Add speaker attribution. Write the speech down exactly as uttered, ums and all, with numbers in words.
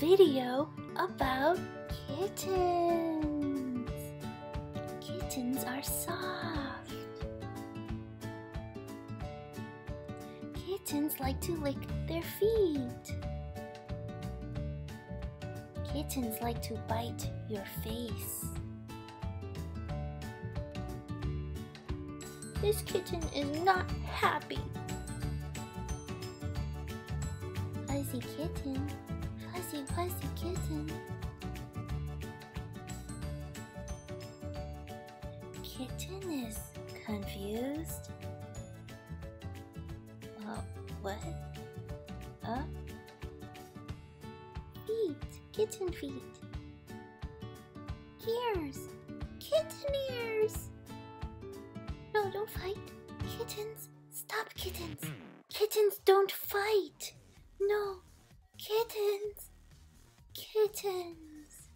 Speaker 1: video about kittens. Kittens are soft. Kittens like to lick their feet. Kittens like to bite your face. This kitten is not happy. Fuzzy kitten, fuzzy, fuzzy kitten. Kitten is confused. Uh, what? Uh? Feet, kitten feet. Ears, kitten ears. No, don't fight. Kittens, stop kittens. Kittens don't fight. No, kittens, kittens.